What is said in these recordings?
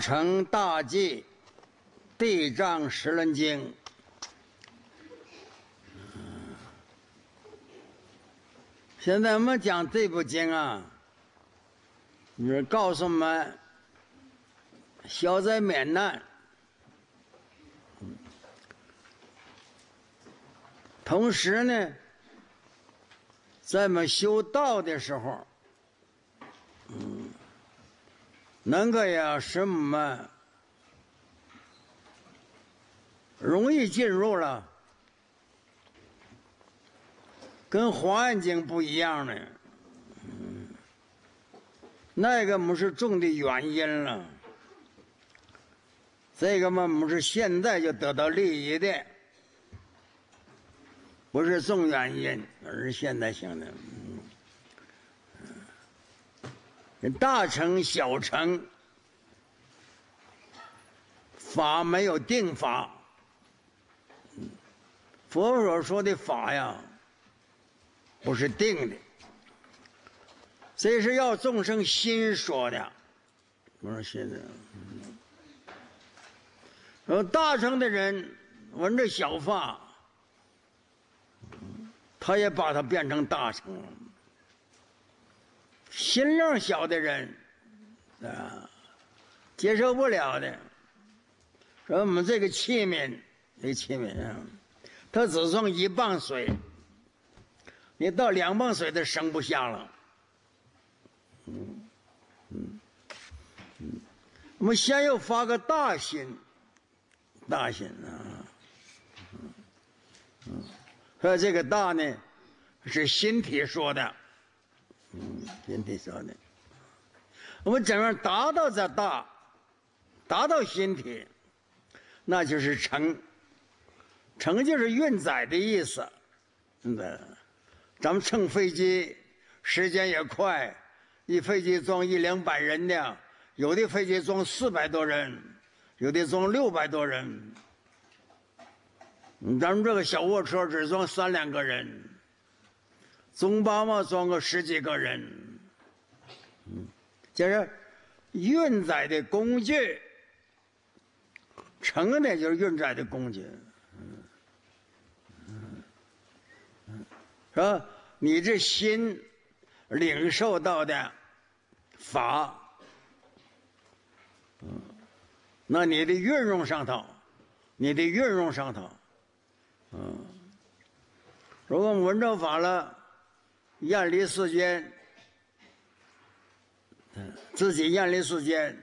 乘大济地藏十轮经。现在我们讲这部经啊，就是告诉我们消灾免难，同时呢，在我们修道的时候，能够呀使我们容易进入了跟《华严经》不一样的，那个不是种的原因了，这个嘛不是现在就得到利益的，不是种原因，而是现在性的。大乘小乘法没有定法，佛所说的法呀不是定的，这是要众生心说的，不是心的。大乘的人闻着小法，他也把它变成大乘了。心量小的人接受不了的，说我们这个器皿啊，它只装1磅水，你到2磅水都盛不下了。我们先要发个大心啊，说这个大呢是心体说的，心体说的。我们怎样达到这大，达到心体，那就是乘。乘就是运载的意思。咱们乘飞机时间也快，一飞机装100-200人的，有的飞机装400多人，有的装600多人。咱们这个小卧车只装3-2个人，中巴嘛装个10几个人。就是运载的工具，乘呢就是运载的工具。说你这心领受到的法，那你的运用上头，如果闻着法了，厌离世间，自己厌离世间，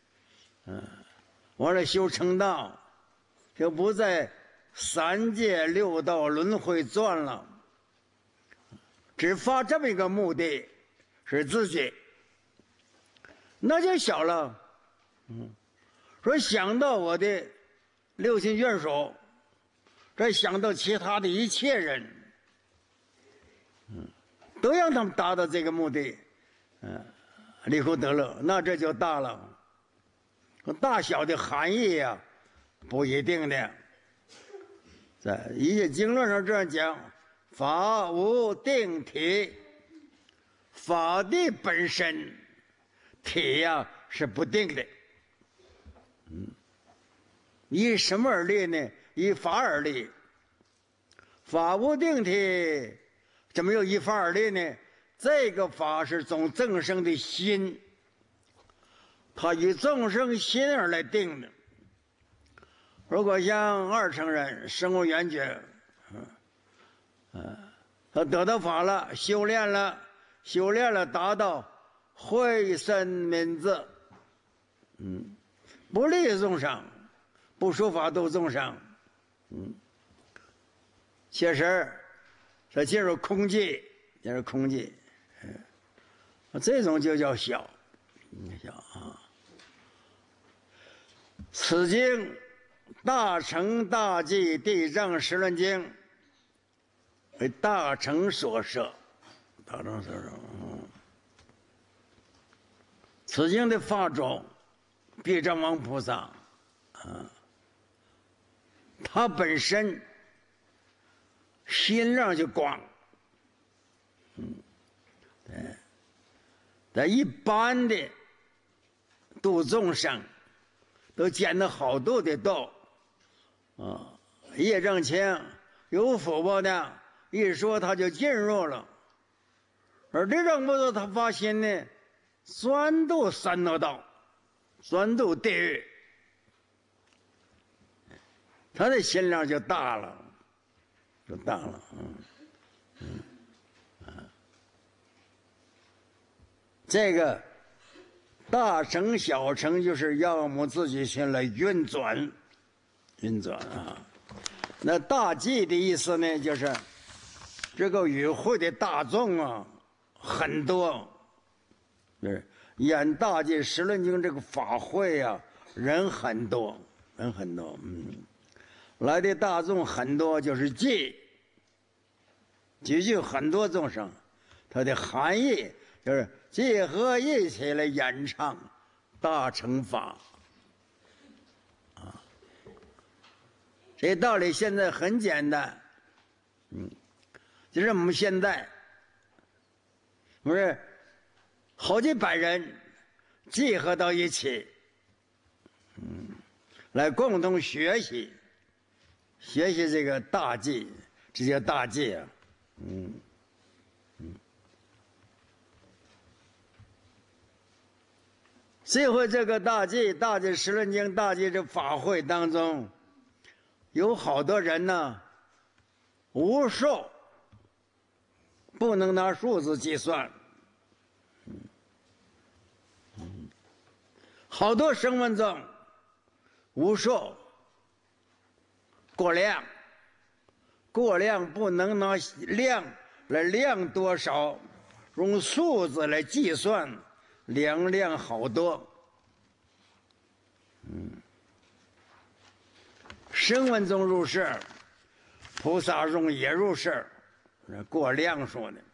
完了修成道，就不在3界6道轮回转了。只发这么一个目的，是自己，那就小了。说想到我的6亲眷属，再想到其他的一切人，都让他们达到这个目的，离苦得乐，那这就大了。大小的含义呀，不一定的。在一些经论上这样讲。法无定体，法的本身体呀是不定的。依什么而立呢？依法而立。法无定体，怎么又依法而立呢？这个法是从众生的心，它以众生心而来定的。如果像2乘人生无缘觉，他得到法了，修炼了，达到慧身泯智，不利众生，不说法度众生，确实，他进入空寂，这种就叫小，此经大乘大济地藏十轮经。为大乘所摄，此经的法种，地藏王菩萨，他本身心量就广，在一般的度众生， 都捡了好多的道，啊，业障轻有福报的，一说他就进入了。而这种不是他发心呢，专度三恶道，专度地狱，他的心量就大了，就大了，这个大乘小乘就是要我们自己先来运转啊。那大济的意思呢，就是这个与会的大众啊很多，就是演大济十轮经这个法会啊，人很多，来的大众很多，就是济很多众生，它的含义就是集合一起来演唱大乘法啊。这道理现在很简单，就是我们现在不是好几百人集合到一起，来共同学习这个大济，这叫大济啊，这回这个大济十轮经大济这法会当中，有好多人呢，无数，不能拿数字计算，好多声闻众，无数，过量不能拿量来量多少，用数字来计算，量好多。声闻众入世，菩萨众也入世，过量说的。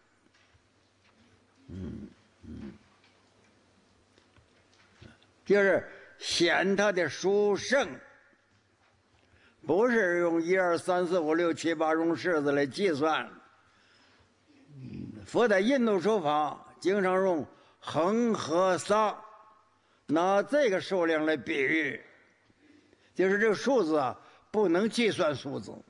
就是显他的殊胜，不是用1、2、3、4、5、6、7、8用式子来计算。佛在印度说法经常用恒河沙，拿这个数量来比喻，就是这个数字啊，不能计算数字。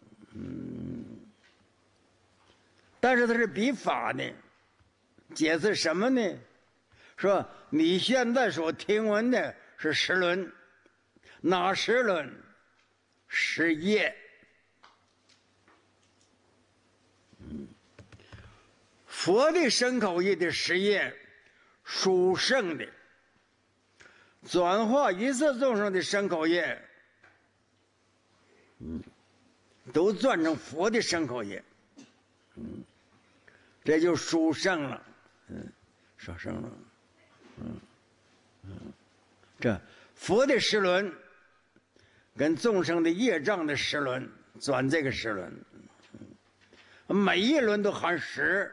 但是它是比法呢，解释什么呢？说你现在所听闻的是10轮，哪10轮？10业。佛的身口意的10业，殊胜的，转化一切众生的身口业，都转成佛的身口业，这就殊胜了，殊胜了。这佛的10轮跟众生的业障的10轮转这个10轮，每一轮都含10，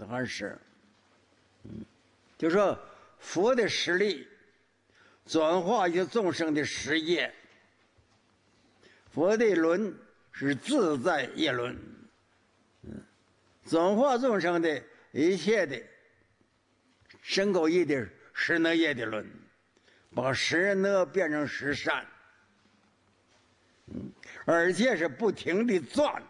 就说佛的10力转化一些众生的10业，佛的轮是自在业轮，转化众生的一切的身口意的10那业的轮，把10那变成10善，而且是不停地转。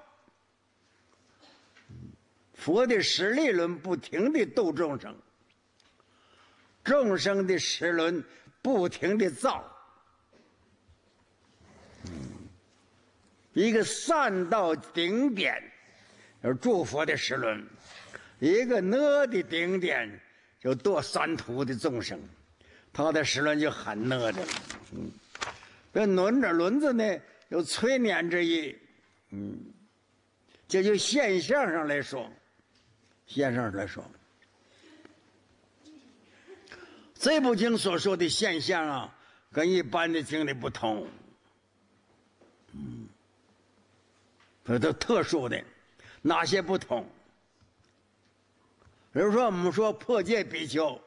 佛的10力轮不停地度众生，众生的10轮不停地造，一个善到顶点，就是诸佛的10轮；一个呢的顶点，就堕三途的众生，他的10轮就很呢的了。这轮子呢有催眠之意，这就现象上来说，这部经所说的现象啊，跟一般的经里不同，这都特殊的。哪些不同？比如说我们说破戒比丘，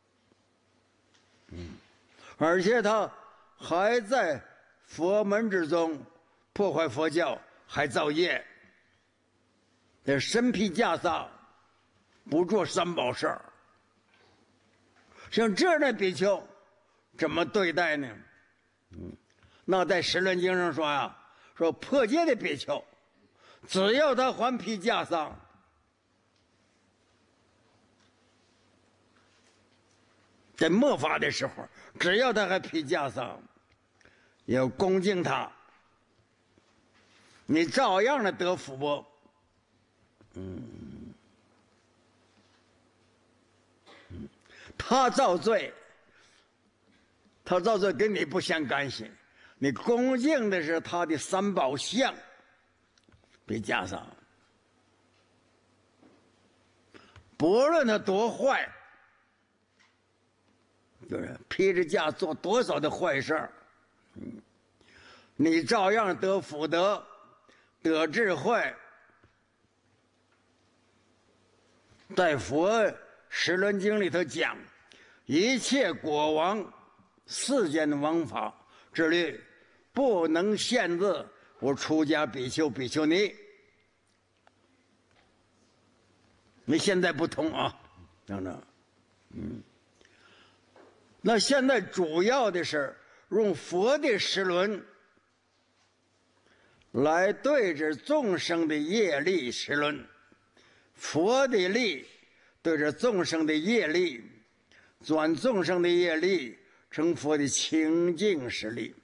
而且他还在佛门之中破坏佛教，还造业，这身披袈裟，不做3宝事儿。像这样的比丘怎么对待呢？ 那在《十轮经》上说呀，说破戒的比丘，只要他还披袈裟，在末法的时候，只要他还披袈裟，要恭敬他，你照样的得福报。他造罪跟你不相干系，你恭敬的是他的三宝像，披袈裟，不论他多坏，就是披着袈做多少的坏事儿，你照样得福德，得智慧。在佛《十轮经》里头讲，一切国王世间的王法之律，不能限制我出家比丘比丘尼。你现在不同啊，等等，那现在主要的是用佛的十轮来对着众生的业力十轮，佛的力对着众生的业力，转众生的业力成佛的清净实力。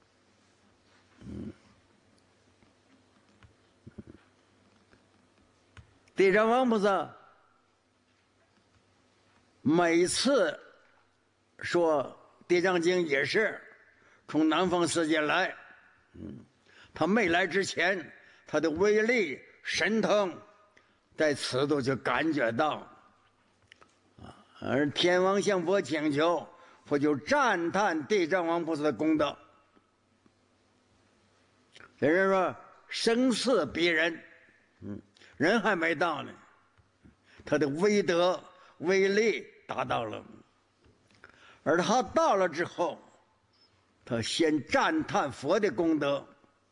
地藏王菩萨每次说《地藏经》也是从南方世界来，他没来之前，他的威力神通在此度就感觉到，而天王向佛请求，佛就赞叹地藏王菩萨的功德。有人说生死逼人，人还没到呢，他的威德威力达到了，而他到了之后，他先赞叹佛的功德。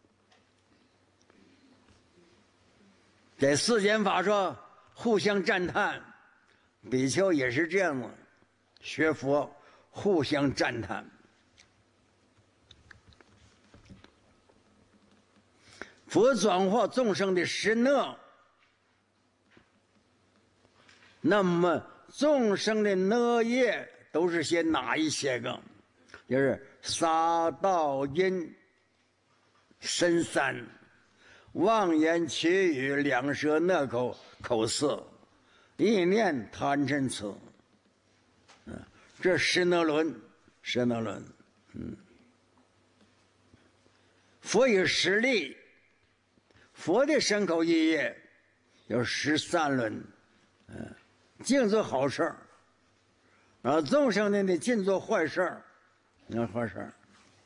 在世间法说互相赞叹，比丘也是这样的，学佛互相赞叹。佛转化众生的十恶，那么众生的恶业都是些哪一些个？就是杀盗淫身三，妄言绮语，两舌恶口，口舌意念贪嗔痴。这十恶轮，佛有十力，佛的身口意业有13轮，净做好事儿，然后众生呢尽做坏事儿，坏事儿，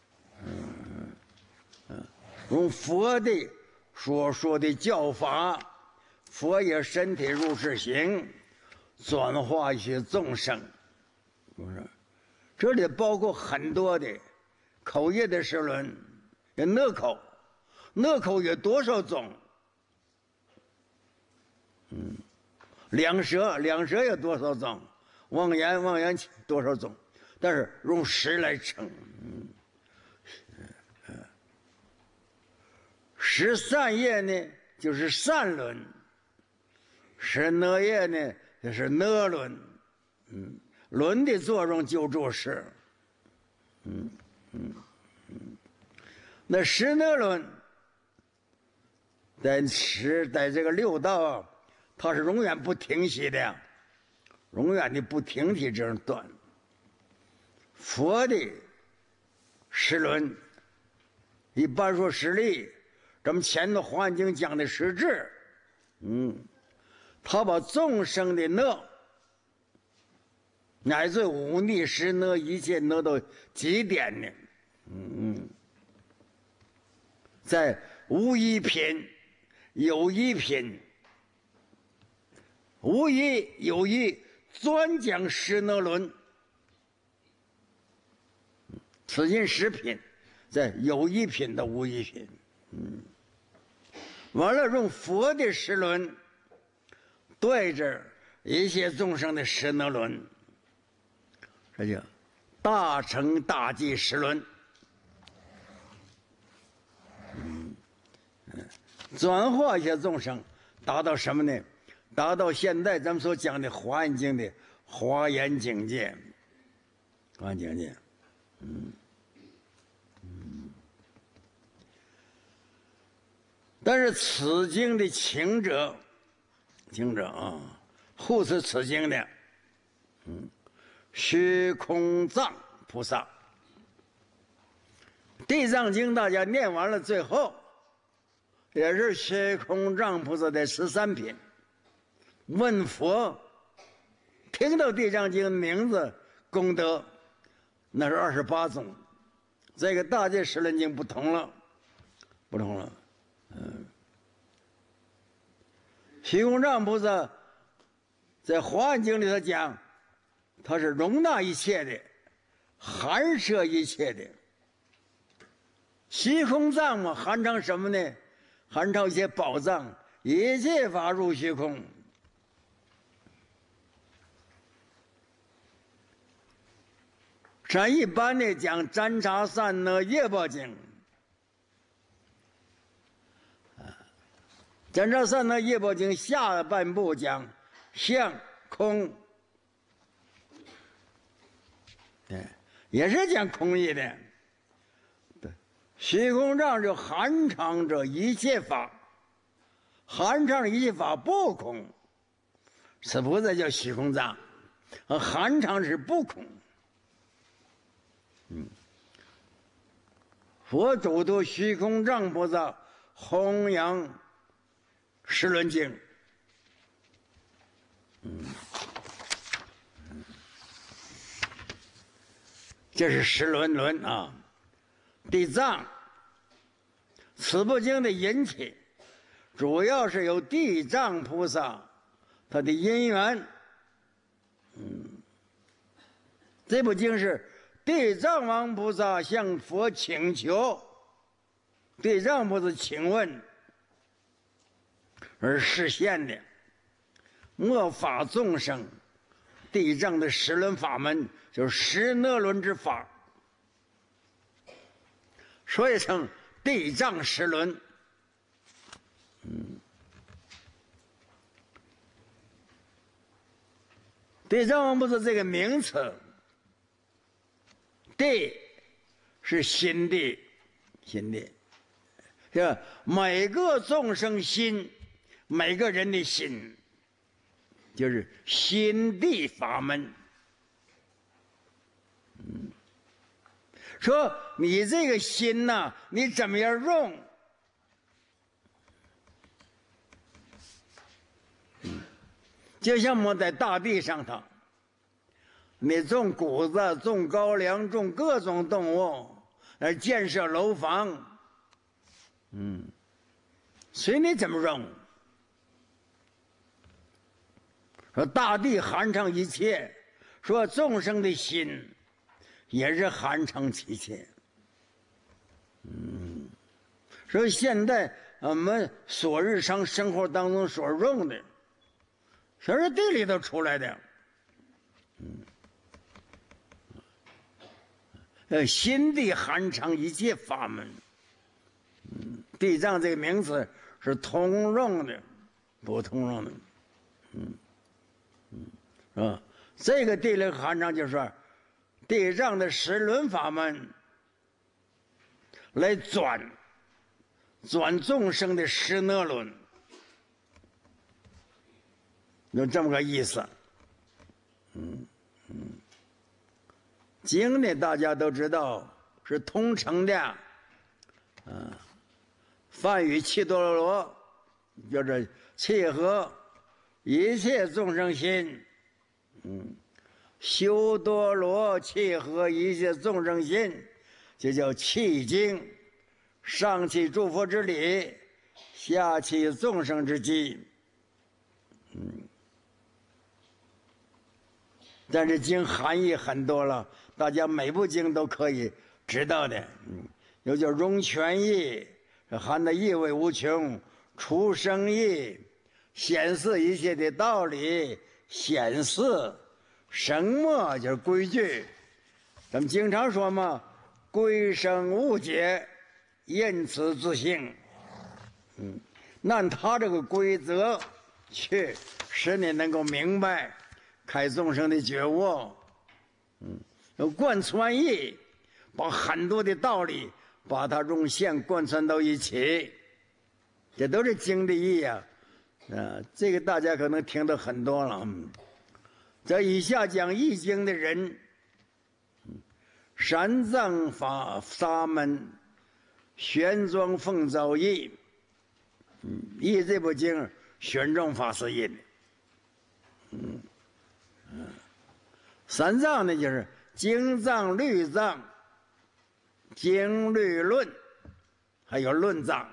用佛的所说的教法，佛也身体入世行，转化一些众生，不是？这里包括很多的口业的十轮，恶口，恶口有多少种？两舌有多少种？妄言多少种？但是用十来称。十善业呢，就是善轮；十恶业呢，就是恶轮。轮的作用就做事。那十恶轮，在这个六道啊，它是永远不停息的，永远的不停息这样断。佛的十轮，一般说十力，咱们前头《华严经》讲的十智，他把众生的恶，乃至忤逆十恶，一切恶到极点呢，在无一品、有一品、无一有一，专讲十恶轮。此经10品，在有一品到无一品，完了用佛的十轮对着一切众生的十恶轮，这叫大乘大寂十轮。 转化一些众生，达到什么呢？达到现在咱们所讲的《华严经》的华严境界。华严境界，但是此经的请者啊，护持此经的，虚空藏菩萨。地藏经大家念完了，最后也是虚空藏菩萨的13品。问佛，听到地藏经名字功德，那是28种。这个大戒十轮经不同了，虚空藏菩萨在华严经里头讲，他是容纳一切的，含摄一切的。虚空藏嘛，含藏什么呢？含藏一些宝藏，一切法入虚空。咱一般的讲占察三那业报经，占察三那业报经下半部讲相空，对，也是讲空义的。对，虚空藏就含藏着一切法，含藏一切法不空，此菩萨叫虚空藏，含藏是不空。佛主度虚空藏菩萨弘扬十轮经，这是十轮啊。地藏此部经的引起，主要是由地藏菩萨他的因缘。这部经是地藏王菩萨向佛请求，地藏菩萨请问而实现的。末法众生，地藏的十轮法门就是十那轮之法，所以称地藏十轮。地藏王菩萨这个名词，地是心地，是吧？每个众生心，每个人的心，就是心地法门。说你这个心呐，你怎么样用？就像我们在大地上头，你种谷子、种高粱、种各种动物，来建设楼房，随你怎么用。说大地含藏一切，说众生的心也是含藏其切。所以现在我们所日常生活当中所用的，全是地里头出来的。心地含藏一切法门。地藏这个名词是通用的，不通用的。这个地里含藏就是说地藏的十轮法门，来转众生的十那轮，有这么个意思。经呢，大家都知道是通称的，梵语契多罗，就是契合一切众生心，修多罗契合一切众生心，就叫契经。上契诸佛之理，下契众生之机。但是经含义很多了，大家每部经都可以知道的。有叫融全义，含的义味无穷；出生义，显示一切的道理；显示生末就是规矩。咱们经常说嘛，规生无解，因此自性。 按他这个规则去，使你能够明白开众生的觉悟，贯穿意，把很多的道理把它融现贯穿到一起，这都是经的意啊。这个大家可能听得很多了。这以下讲易经的人，三藏法沙门、玄奘奉诏译。译这部经，玄奘法师译的。三藏呢，就是经藏、律藏、经律论，还有论藏。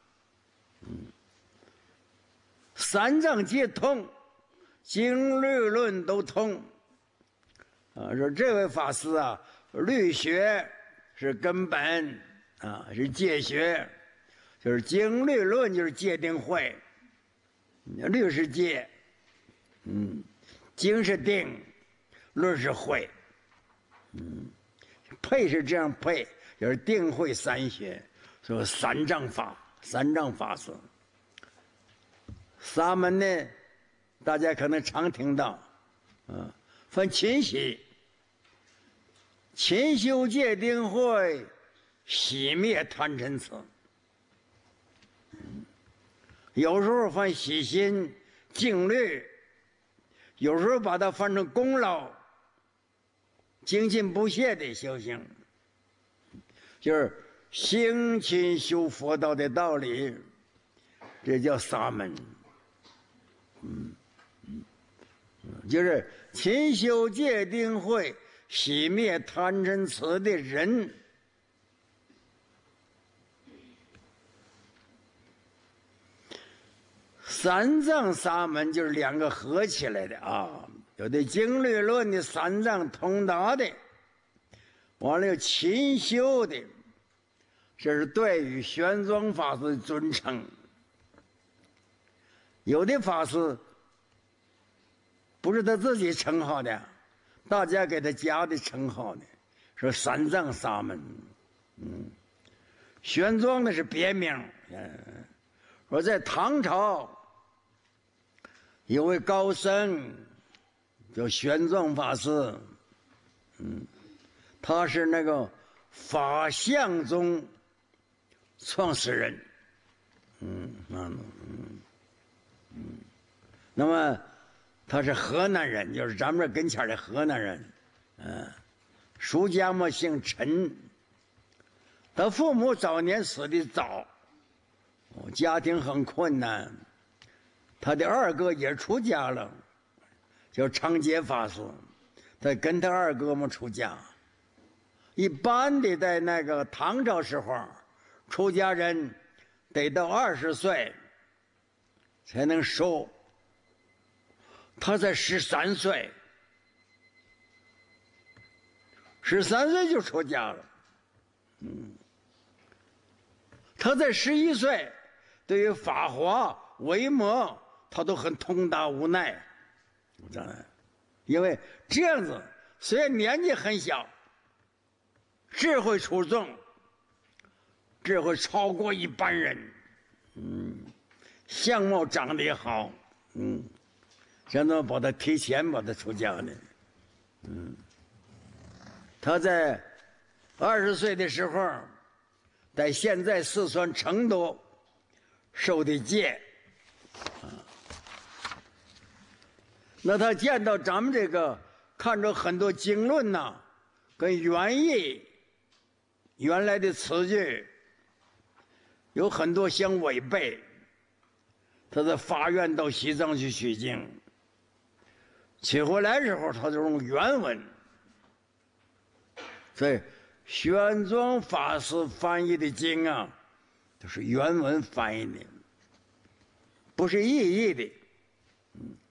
三藏皆通，经律论都通。说这位法师啊，律学是根本啊，是戒学，就是经律论就是戒定慧，律是戒，经是定，论是慧，配是这样配，就是定慧三学，所以三藏法师。沙门呢，大家可能常听到，分勤习，勤修戒定慧，熄灭贪嗔痴。有时候翻喜心静虑，有时候把它翻成功劳，精进不懈的修行，就是行勤修佛道的道理，这叫沙门。就是勤修戒定慧，熄灭贪嗔痴的人。三藏沙门就是两个合起来的啊，有的经律论的三藏通达的，完了有勤修的，这是对于玄奘法师的尊称。有的法师不是他自己称号的，大家给他加的称号的，说三藏沙门。玄奘的是别名。说在唐朝有位高僧叫玄奘法师，他是那个法相宗创始人。那么他是河南人，就是咱们这跟前的河南人。俗家嘛姓陈。他父母早年死的早，家庭很困难。他的二哥也出家了，叫长节法师，他跟他二哥们出家。一般的在那个唐朝时候，出家人得到20岁才能收。他才13岁，13岁就出家了。他在11岁，对于法华、维摩，他都很通达无奈。因为这样子，虽然年纪很小，智慧出众，智慧超过一般人。相貌长得也好。现在把他提前把他出家了。他在20岁的时候，在现在四川成都受的戒。那他见到咱们这个，看着很多经论呐，跟原意原来的词句有很多相违背，他在发愿到西藏去取经。取回来的时候，他就用原文。所以玄奘法师翻译的经啊，都是原文翻译的，不是意译的。